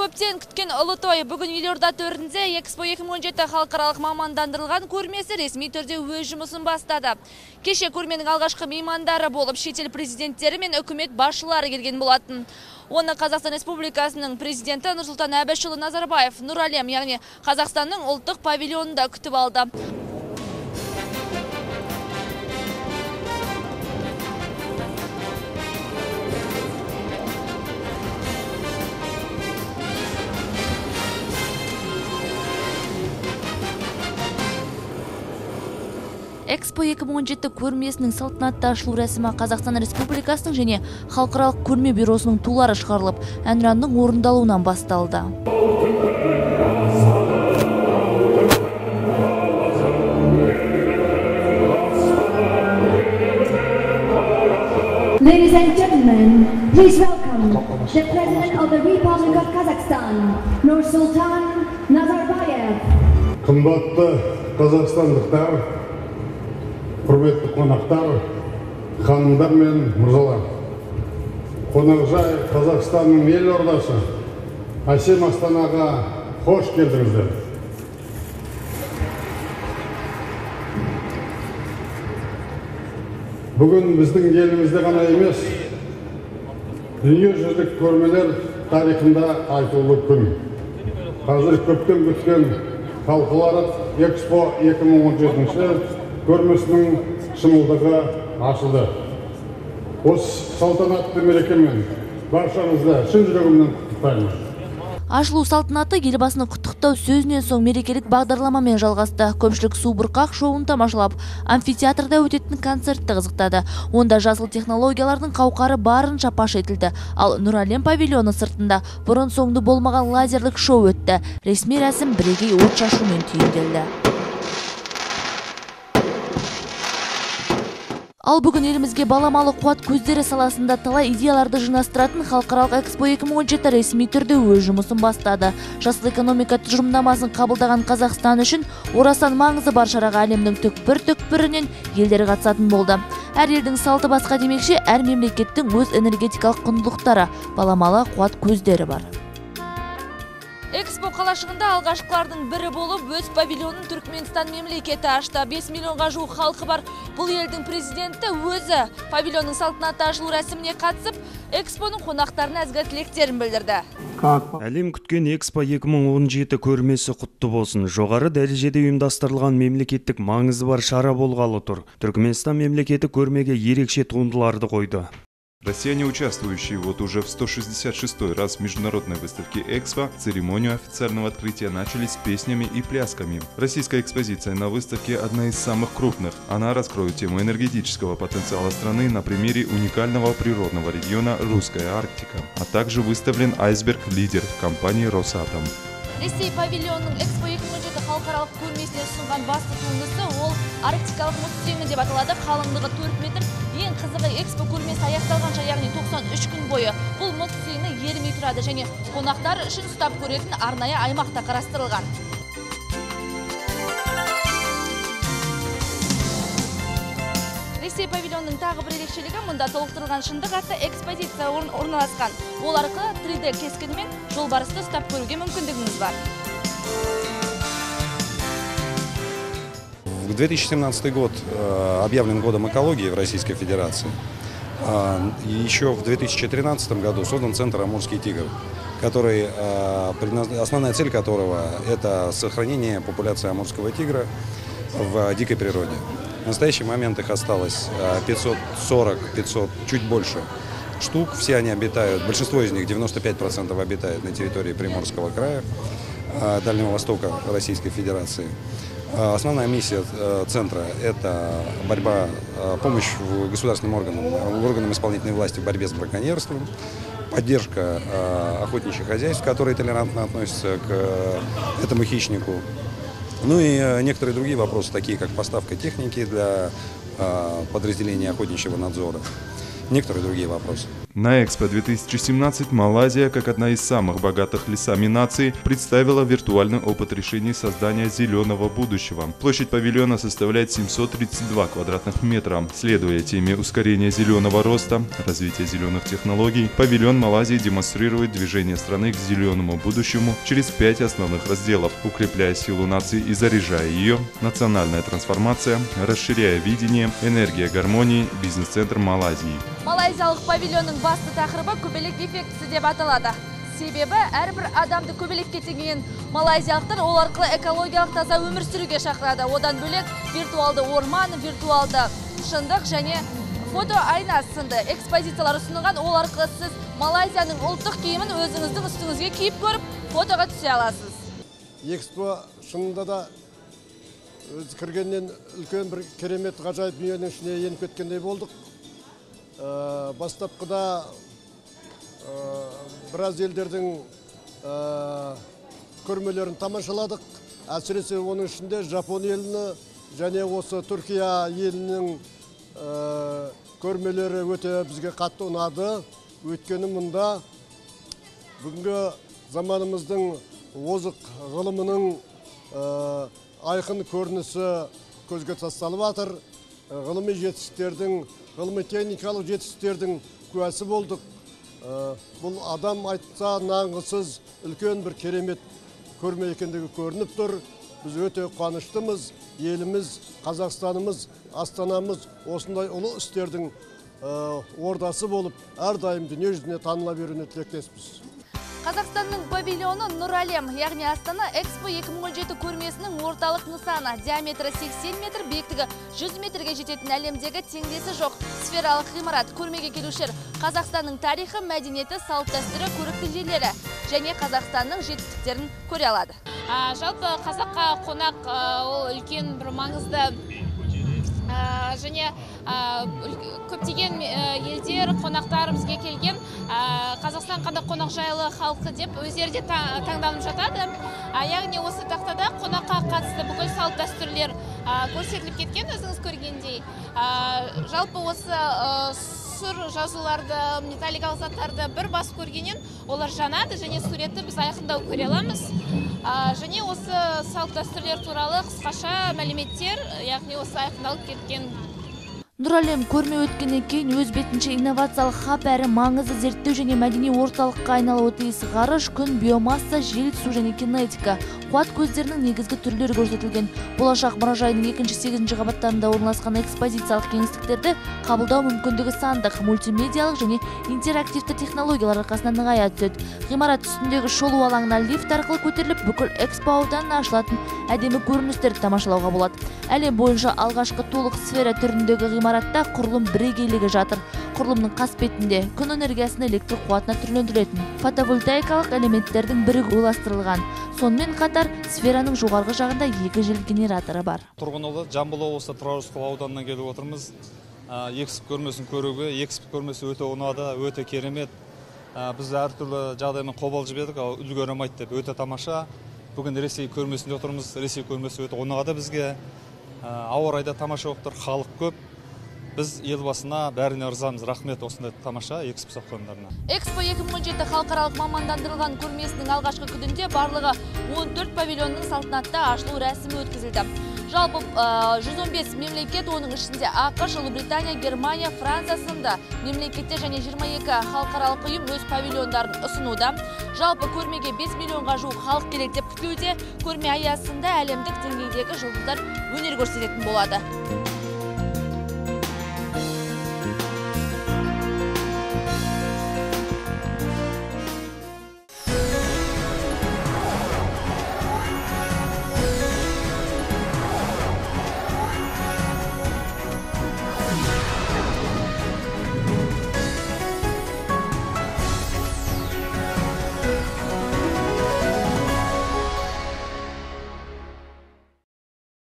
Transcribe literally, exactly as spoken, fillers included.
Көптен күткен ұлы той бүгін Елорда төрінде Экспо екі мың он жеті халықаралық мамандандырылған көрмесі ресми түрде өз жұмысын бастады. Кеше көрменің алғашқы меймандары болып шетел президенттері мен үкімет басшылары келген болатын. Оны Қазақстан Республикасының президенті Нұрсұлтан Әбішұлы Назарбаев Нұр әлем, яғни Қазақстанның ұлттық павильонында күтіп алды. Экспо екі мың он жеті көрмесінің салтанатты ашылу рәсімі Қазақстан Республикасының және халықаралық көрме бюросының тулары шығарылып, әнұранның орындалуынан басталды. Ladies and gentlemen, please welcome the President of the Republic of Kazakhstan, Nursultan Nazarbayev. Қымбатты қазақстандықтар, құрметті қонақтар, ханымдар мен мырзалар. Қонақжай Қазақстанның елордасы әсем Астанаға қош келдіңіздер. Бүгін біздің елімізде ғана емес, дүниежүзілік көрмелер тарихында айтулы күн. Қазір көптен күткен халықаралық Экспо екі мың он жеті көрмесінің шымылдығы ашылды. Осы салтанатты мерекемен баршаңызды шын жүрегімнен құттықтаймын. Ашылу салтанаты елбасының құттықтау сөзінен соң мерекелік бағдарламамен жалғасты. Көпшілік су бұрқақ шоуын тамашалап, амфитеатрда өтетін концертті қызықтады. Онда жасыл технологиялардың қауқары барынша паш етілді. Ал Нұр әлем павильоны сыртында бұрын соңды болмаған лазерлік шоу өтті. Ресми рәсім бірегей от шашумен түйінделді. Ал бүгін елімізге баламалы қуат көздері саласында талай идеяларды жинастыратын халықаралық Экспо екі мың он жеті ресми түрде өз жұмысын бастады. Жасыл экономика тұжырымдамасын қабылдаған Қазақстан үшін орасан маңызы бар шараға әлемнің түкпір-түкпірінен елдері қатысатын болды. Әр елдің салты басқа демекші, әр мемлекеттің өз энергетикалық құндылықтары, баламалы қуат көздері бар. Экспо қалашығында алғашқылардың бірі болып, өз павильонын Түркменстан мемлекеті ашты. бес миллионға жуық халқы бар бұл елдің президенті өзі павильонның салтанатты ашылу рәсіміне қатысып, Экспоның қонақтарына ізгі тілектерін білдірді. Әлем күткен Экспо екі мың он жеті көрмесі құтты болсын. Жоғары дәрежеде ұйымдастырылған мемлекеттік маңызы бар шара болғалы тұр. Түркменстан мемлекеті көрмеге ерекше туындыларды қойды. Россияне, участвующие вот уже в сто шестьдесят шестой раз в международной выставке Экспо, церемонию официального открытия начали с песнями и плясками. Российская экспозиция на выставке одна из самых крупных. Она раскроет тему энергетического потенциала страны на примере уникального природного региона Русская Арктика, а также выставлен айсберг-лидер компании Росатом. Ресей павильонының Экспо екі мың он жеті халықаралық көрмесіне ұсынған басты туындысы ол арктикалық мұз сүйемі деп аталады. Қалыңдығы төрт метр. Ең қызығы, Экспо көрмесі аяқталғанша, яғни тоқсан үш күн бойы бұл мұз сүйемі ерімей тұрады және қонақтар үшін ұстап көретін арнайы аймақта қарастырылған. Ресей павильонының тағы бір ерекшелігі, мұнда толықтырылған шындық атты экспозиция орналасқан. Ол арқылы три дэ кескінімен жолбарысты ұстап көруге мүмкіндігіңіз бар. две тысячи семнадцатый год объявлен годом экологии в Российской Федерации. Еще в две тысячи тринадцатом году создан центр «Амурский тигр», который, основная цель которого – это сохранение популяции амурского тигра в дикой природе. В настоящий момент их осталось пятьсот сорок — пятьсот, чуть больше штук. Все они обитают, большинство из них, девяносто пять процентов, обитает на территории Приморского края, Дальнего Востока Российской Федерации. Основная миссия центра – это борьба, помощь государственным органам, органам исполнительной власти в борьбе с браконьерством, поддержка охотничьих хозяйств, которые толерантно относятся к этому хищнику. Ну и некоторые другие вопросы, такие как поставка техники для подразделения охотничьего надзора. некоторые другие вопросы. На Экспо две тысячи семнадцать Малайзия, как одна из самых богатых лесами нации, представила виртуальный опыт решений создания зеленого будущего. Площадь павильона составляет семьсот тридцать два квадратных метра. Следуя теме ускорения зеленого роста, развития зеленых технологий, павильон Малайзии демонстрирует движение страны к зеленому будущему через пять основных разделов, укрепляя силу нации и заряжая ее, национальная трансформация, расширяя видение, энергия гармонии, бизнес-центр Малайзии. Малайзиялық павильонның басты тақырыбы көбелек эффектісі деп аталады. Себебі әрбір адамды көбелекке теңеген малайзиялықтар ол арқылы экологиялық таза өмір сүруге шақырады. Одан бөлек виртуалды орман, виртуалды шындық және фото айна сынды экспозициялар ұсынылған. Ол арқылы сіз Малайзияның ұлттық киімін өзіңіздің үстіңізге киіп көріп, фотоға түсе аласыз. Экспо шынында да өз кіргеннен үлкен бір керемет ғажайып дүниенің ішіне еніп кеткендей болдық. Бастапқыда біраз елдердің көрмелерін тамашаладық. Әсіресе оның ішінде Жапон еліні және осы Түркия елінің көрмелері өте бізге қатты ұнады. Өйткені мұнда бүгінгі заманымыздың озық ғылымының айқын көрінісі көзге тасталып жатыр. Ғылыми жетістіктердің, ғылыми техникалық жетістіктердің куәсі болдық. Бұл адам айтса нанғысыз үлкен бір керемет көрме екендігі көрініп тұр. Біз өте қуаныштымыз. Еліміз, Қазақстанымыз, Астанамыз осындай ұлы істердің ордасы болып, әрдайым дүние жүзіне таныла беруіне тілектеспіз. Қазақстанның павильоны Нұр әлем, яғни Астана Экспо екі мың он жеті көрмесінің орталық нысаны. Диаметрі сексен метр, биіктігі жүз метрге жететін әлемдегі теңдесі жоқ сфералық ғимарат. Көрмеге келушілер Қазақстанның тарихы, мәдениеті, салт-дәстүрі, көрікті жерлері және Қазақстанның жетістіктерін көре алады. Жалпы қазаққа қонақ ол үлкен бір маңызды және көптеген елдер қонақтар бізге келген. Қазақстан қандай қонақжайлы халқы деп өздері де таңданып жатады. Яғни осы тақтада қонаққа қатысты бүкіл салт дәстүрлер көрсетіліп кеткен, өзіңіз көргендей. Жалпы осы сұр жазуларды, металликалық заттарды бір бас көргеннен олар жанады және суретті біз айқындау көре аламыз. Және осы салт дәстүрлер туралы қысқаша мәліметтер, яғни осы айқындалып кеткен. Нұр әлем көрме өткеннен кейін өз бетінше инновациялық хаб әрі маңызды зерттеу және мәдени орталыққа айналуы тиіс. Ғарыш, күн, биомасса, жел, су және кинетика, қуат көздерінің негізгі түрлері көрсетілген. Болашақ мұражайының екінші сегізінші қабаттарында орналасқан экспозициялық кеңістіктерді қабылдау мүмкіндігі сандық, мультимедиалық және интерактивті технологиялар арқасында нығая түседі. Ғимарат үстіндегі шолу алаңына лифт арқылы көтеріліп, бүкіл экспо ауданына ашылатын әдемі көріністерді тамашалауға болады. Әлем бойынша алғашқы толық сфера түріндегі ғимаратта құрылым бірегейлігі жатыр. Құрылымның қасбетінде күн энергиясын электр қуатына түрлендіретін фотовольтаикалық элементтердің бірігі ойластырылған. Сонымен қатар сфераның жоғарғы жағында екі жел генераторы бар. Тұрғынолы Жамбыл облысы Тұраррысқұл ауданынан келіп отырмыз. Экспо көрмесін көруге, экспо көрмесі өте ұнады, өте керемет. Біз әртүрлі жағдаймен қобалжып едік, үлгермейді деп өте тамаша. Бүгін Ресей көрмесінде отырмыз. Ресей көрмесі өте ұнады бізге. Ауа райда тамаша болып тұр, халық көп. Біз елбасына бәріне ырзамыз. Рахмет осындай тамаша экспо қойылымдарына. Экспо екі мың он жеті халықаралық мамандандырылған көрмесінің алғашқы күнінде барлығы он төрт павильонның салтанатты ашылу рәсімі өткізілді. Жалпы жүз он бес мемлекет, оның ішінде ақш, Ұлыбритания, Германия, Франция сынды мемлекеттер және жиырма екі халықаралық ұйым өз павильондарын ұсынуда. Жалпы көрмеге бес миллионға жуық халық келеді деп күтілуде. Көрме аясында әлемдік деңгейдегі жұлдыздар өнер көрсететін болады.